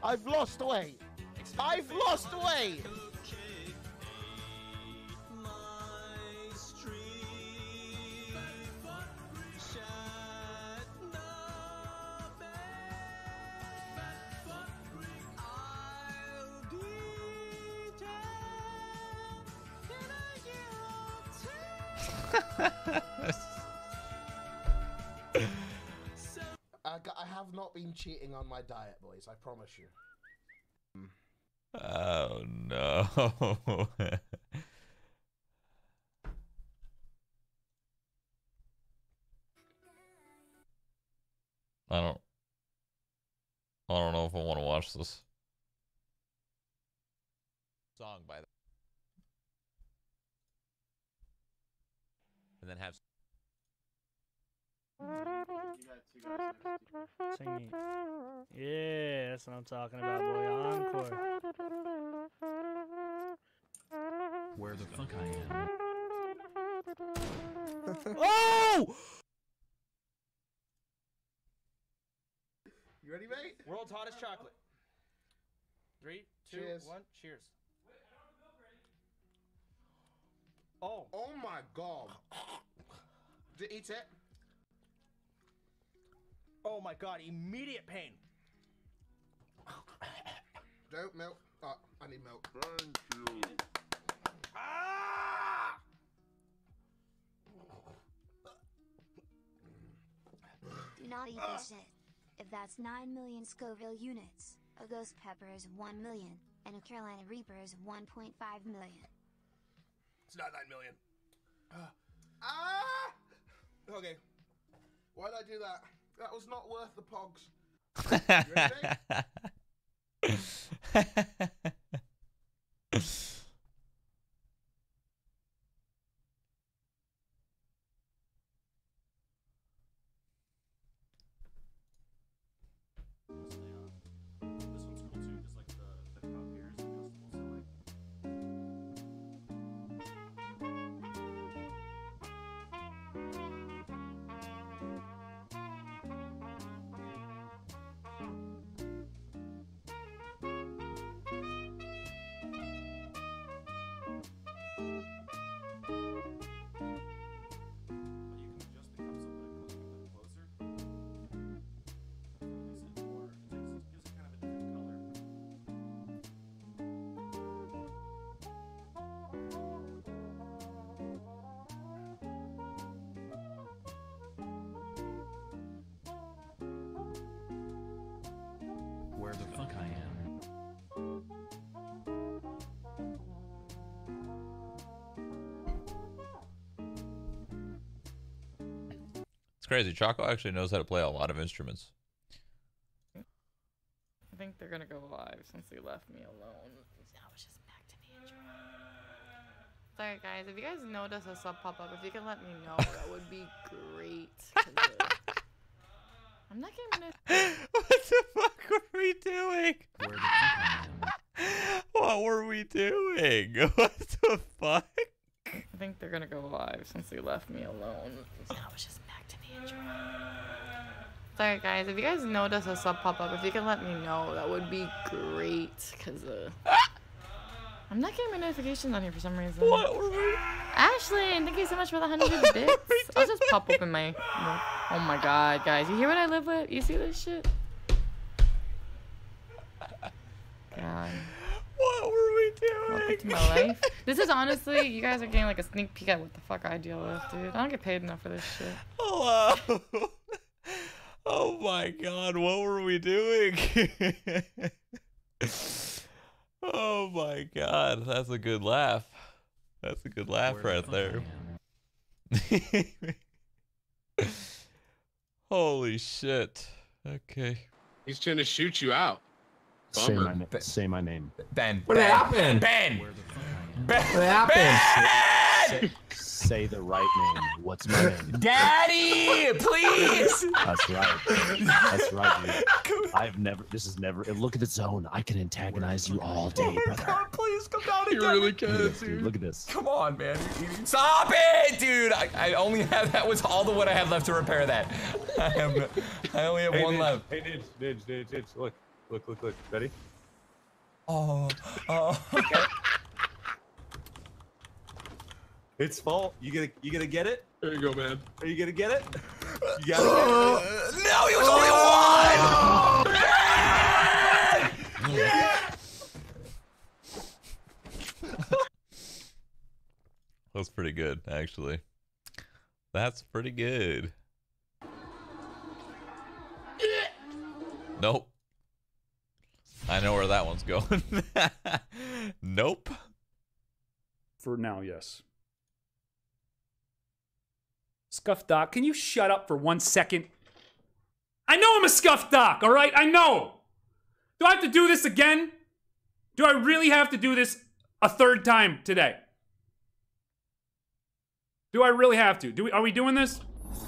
I've lost weight. I've lost weight. I have not been cheating on my diet, boys. I promise you. Oh no. I don't know if I want to watch this song by them. And then have Singing. Yeah, that's what I'm talking about, boy. Encore. Where the fuck I am. Oh! You ready, mate? World's hottest chocolate. 3, 2, Cheers. 1, cheers. Oh. Oh my god. Did you eat it? Oh my god, immediate pain. Don't milk. Oh, I need milk. Thank you. Ah! Do not eat this shit. If that's 9 million Scoville units, a ghost pepper is 1 million, and a Carolina Reaper is 1.5 million. It's not 9 million. Okay. Why did I do that? That was not worth the pogs. You ready? Where the fuck I am. It's crazy. Choco actually knows how to play a lot of instruments. I think they're gonna go live since they left me alone. Now it's just back to me and Jordan. Sorry guys, if you guys notice a sub pop up, if you can let me know, that would be great. I'm not getting What the fuck were we doing? Where the fuck I am. What were we doing? What the fuck? I think they're gonna go live since they left me alone. Now it's just back to me and Jordan. Sorry guys, if you guys notice a sub pop up, if you can let me know, that would be great. Cause I'm not getting my notifications on here for some reason. What were we? Ashley, thank you so much for the 100 bits. I'll just pop up in my. Oh my god, guys, you hear what I live with? You see this shit? God. What were we Welcome doing? to my life. This is honestly, you guys are getting like a sneak peek at what the fuck I deal with, dude. I don't get paid enough for this shit. Hello. Oh my god, what were we doing? Oh my god, that's a good laugh. That's a good laugh Where the right fuck there. I am. Holy shit. Okay. He's trying to shoot you out. Say Bummer. say my name. Ben. What happened? Ben. Where the fuck I am. Ben. What happened? Say the right name. What's my name? Daddy, please. That's right. That's right, dude. I've never. This is never. Look at the zone. I can antagonize you all day, brother. God, please come down You again. really Look can, at this, dude. dude. Look at this. Come on, man. Stop it, dude. I only have, that was all the wood I had left to repair that. I only have one left. Hey, Nidge, look. Look, look, look. Ready? Oh. It's fall. You gonna get it? There you go, man. Are you gonna get it? You gotta get it. No, he was only one! That's pretty good, actually. That's pretty good. Nope. I know where that one's going. Nope. For now, yes. Scuff Doc, can you shut up for 1 second? I know I'm a Scuff Doc, all right? I know. Do I have to do this again? Do I really have to do this a third time today? Do I really have to? Are we doing this?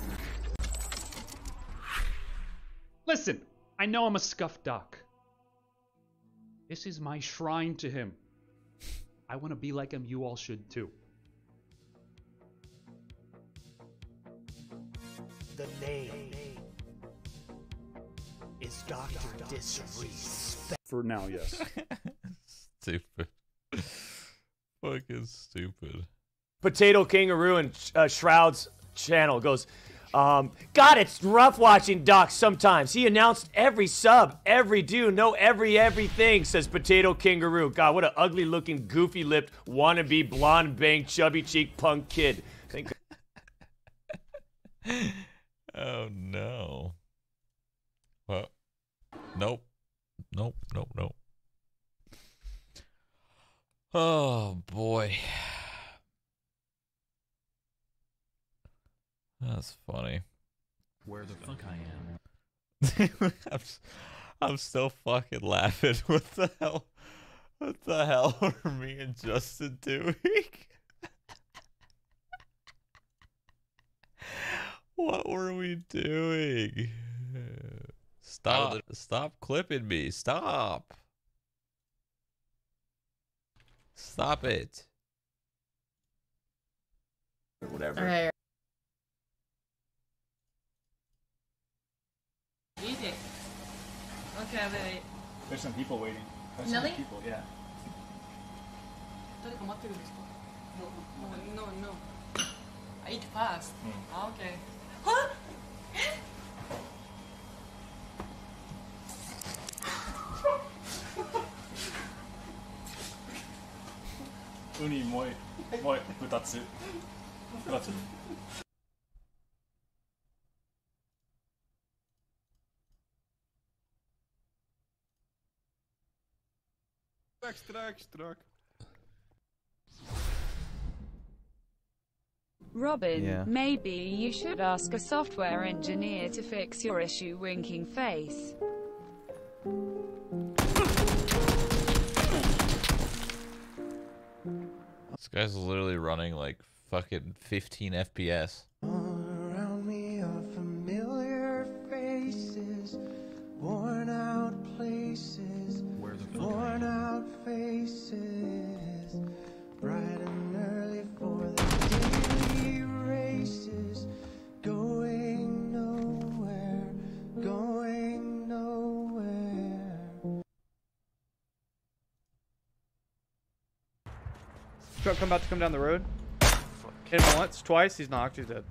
Listen, I know I'm a Scuff Doc. This is my shrine to him. I want to be like him. You all should too. The name is Dr. Disrespect. For now, yes. Stupid. Fucking stupid. Potato Kangaroo and Shroud's channel goes, God, it's rough watching Doc sometimes. He announced every sub, every do, no everything, says Potato Kangaroo. God, what an ugly looking, goofy lipped, wannabe, blonde bang, chubby cheek punk kid. Think Oh no. Well, nope. Nope. Oh boy. That's funny. Where the fuck I am. I'm still fucking laughing. What the hell? What the hell are me and Justin doing? What were we doing? Stop clipping me. Stop it. Whatever. Okay. Easy. Okay, wait. There's some people waiting. There's Really? some people, yeah. 誰か待ってるんですか? No. I eat fast. Okay. Huh? ウニもう2つ。2つ。 Strak. Robin, maybe you should ask a software engineer to fix your issue winking face. This guy's literally running like fucking 15 FPS. Around me are familiar faces, worn out places, worn out faces, bright and early for the daily races, going nowhere. Truck about to come down the road. Hit him once, twice, he's knocked, he's dead.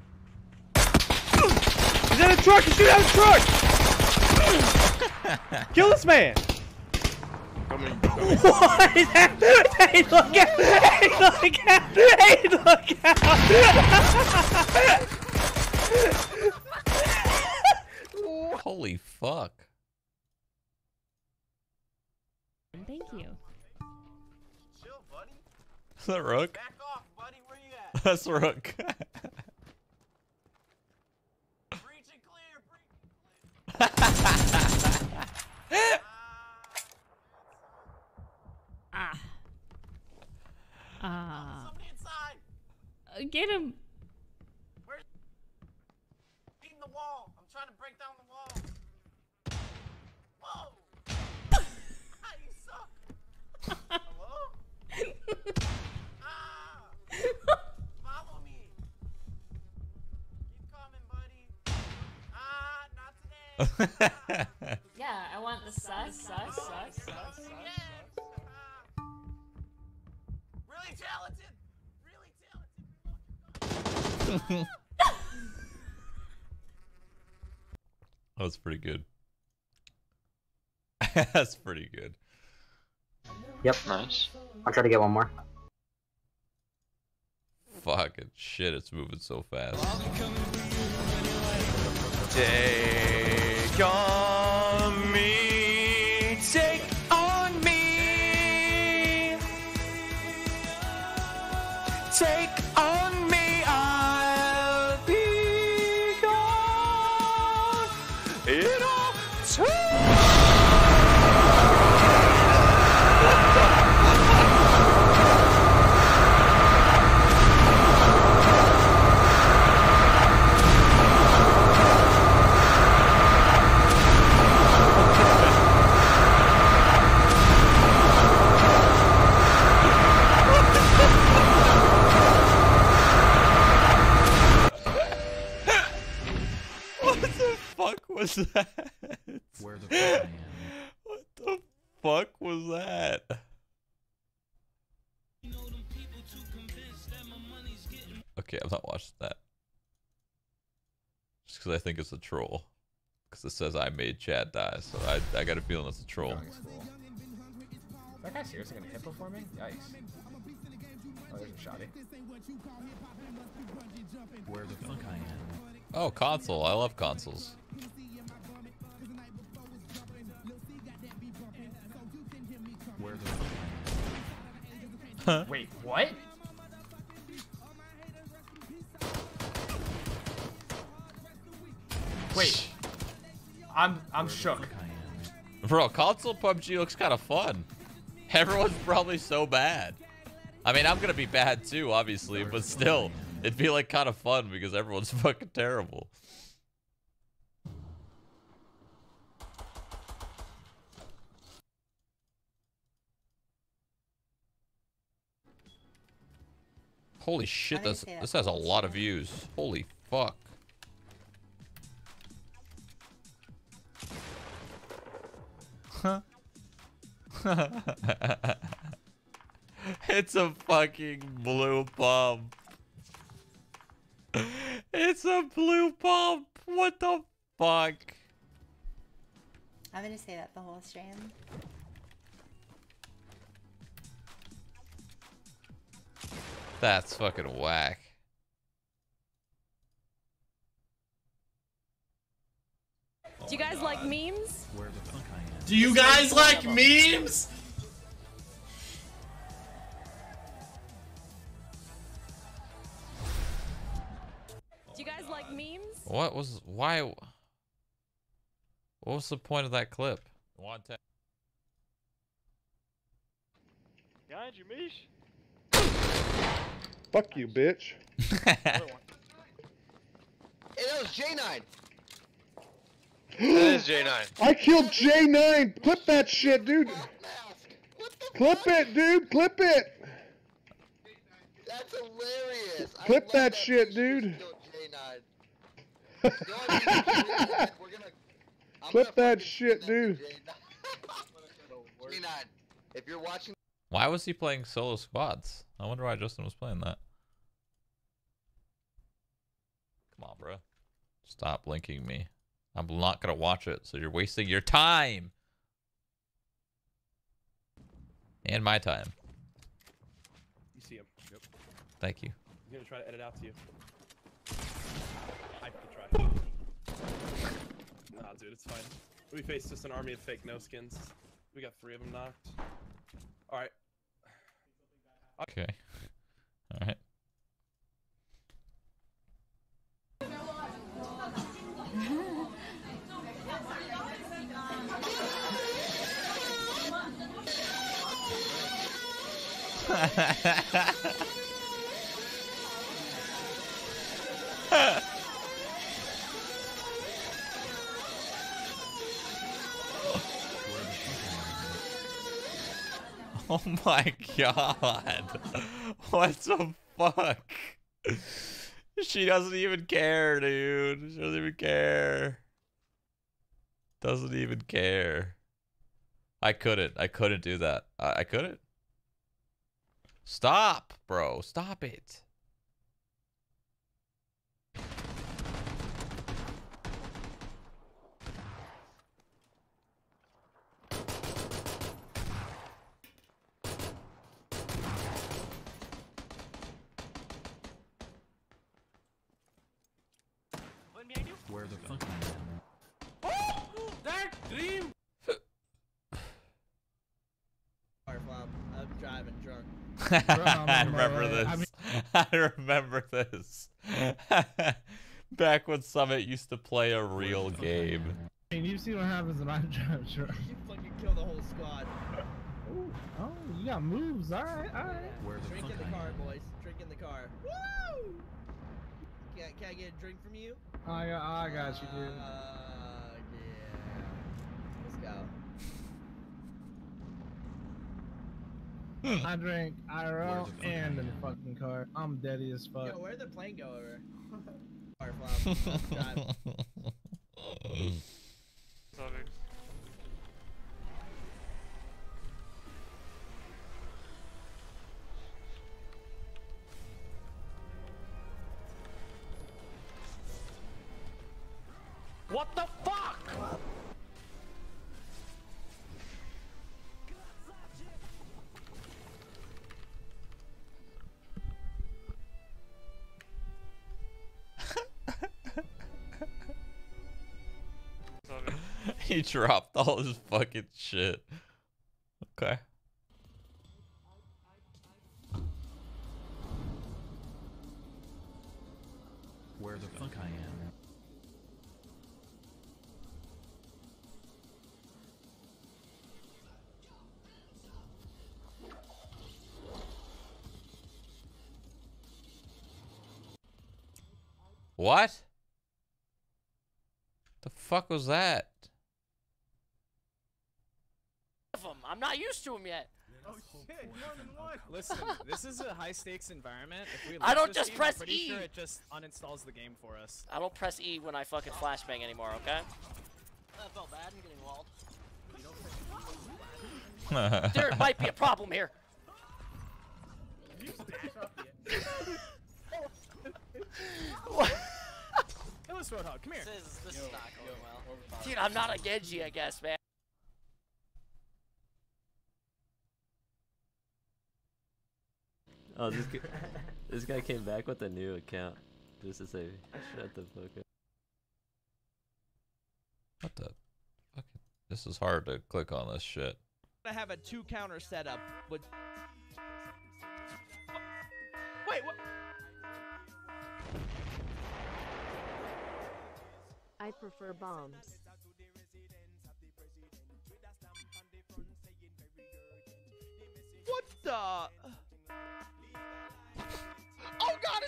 He's in a truck! He's shooting out of the truck! Kill this man! What is happening? Hey, look out! Hey, look out! Hey, look out! Holy fuck. Thank you. Is that Rook? Back off, buddy. Where you at? That's Rook. Breach and clear. Somebody inside. Get him. Where's beating the wall? I'm trying to break down the wall. Whoa! You suck. Hello? Follow me. Keep coming, buddy. Not today. Yeah, I want want the sus? Really talented. That was pretty good. That's pretty good. Yep. Nice. I'll try to get one more. Fucking shit, it's moving so fast. Take on me, take on me, take on me, I'll be gone in all What the fuck was that? Where the fuck I am. What the fuck was that? Okay, I'm not watching that. Just because I think it's a troll. Because it says I made Chad die, so I got a feeling it's a troll. Is that guy seriously gonna hit before me? Yikes. Oh, there's a shotty. Where the fuck I am. Oh, console. I love consoles. Where the fuck I am. Wait, what? Wait. I'm shook. Bro, console PUBG looks kind of fun. Everyone's probably so bad. I mean, I'm gonna be bad too, obviously, but still, it'd be like kind of fun because everyone's fucking terrible. Holy shit, this has a lot of views. Holy fuck. Huh? It's a fucking blue pump. It's a blue pump. What the fuck? I'm gonna say that the whole stream. That's fucking whack. Do you guys like memes? Where the fuck I am. Do you guys like memes? Do you guys like memes? Why? What was the point of that clip? Behind you, Mish. Fuck you, bitch. Hey, that was J9. That is J9. I killed J9. Clip that shit, dude. Clip it, dude. Clip it. That's hilarious. Clip that shit, dude. Clip that shit, dude. J9, if you're watching. Why was he playing solo squads? I wonder why Justin was playing that. Come on, bro. Stop linking me. I'm not gonna watch it, so you're wasting your time. And my time. You see him. Yep. Thank you. I'm gonna try to edit out to you. I can try. Nah, dude, it's fine. We faced just an army of fake no skins. We got 3 of them knocked. Alright. Okay. Alright. Oh my god. What the fuck? She doesn't even care, dude. She doesn't even care. Doesn't even care. I couldn't do that. I couldn't. Stop, bro. Stop it. Where the fuck am I? That dream. I'm driving drunk. I remember this. I remember this. Back when Summit used to play a real game. And you see what happens when I drive drunk. You fucking kill the whole squad. Ooh, oh, you got moves. All right, all right. Drink in the car, boys. Drink in the car. Woo! Can I get a drink from you? I got you, dude. Yeah. Let's go. I drink IRL and in the fucking car. I'm deady as fuck. Yo, where'd the plane go over? Car flop. Let's drive. What the fuck? He dropped all his fucking shit. Okay. Where the fuck I am? What? The fuck was that? I'm not used to him yet. Oh shit, more than one. Listen, this is a high stakes environment. If we I don't lose this just game, press I'm pretty E. sure it just uninstalls the game for us. I don't press E when I fucking flashbang anymore, okay? That felt bad. I'm getting walled. There might be a problem here. Illis Roadhog, come here. This is not going well. Dude, I'm not a Genji, I guess, man. Oh, this guy came back with a new account just to say, shut the fuck up. What the fucking? This is hard to click on this shit. I have a 2-counter setup with. Wait, what? I prefer bombs. What the? Oh god,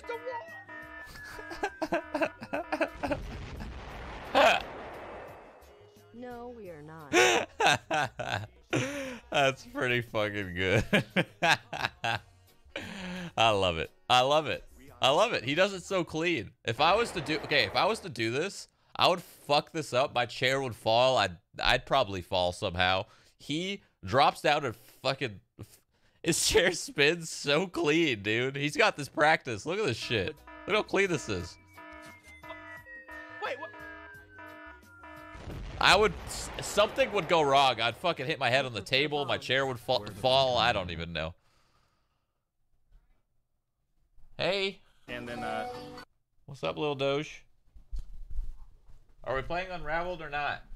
it's a wall! No, we are not. That's pretty fucking good. I love it. I love it. I love it. He does it so clean. If I was to do this, I would fuck this up. My chair would fall. I'd probably fall somehow. He drops down and fucking his chair spins so clean, dude. He's got this practice. Look at this shit. Look how clean this is. Wait, what? Something would go wrong. I'd fucking hit my head on the table. My chair would fall. I don't even know. Hey. And then, what's up, little Doge? Are we playing Unraveled or not?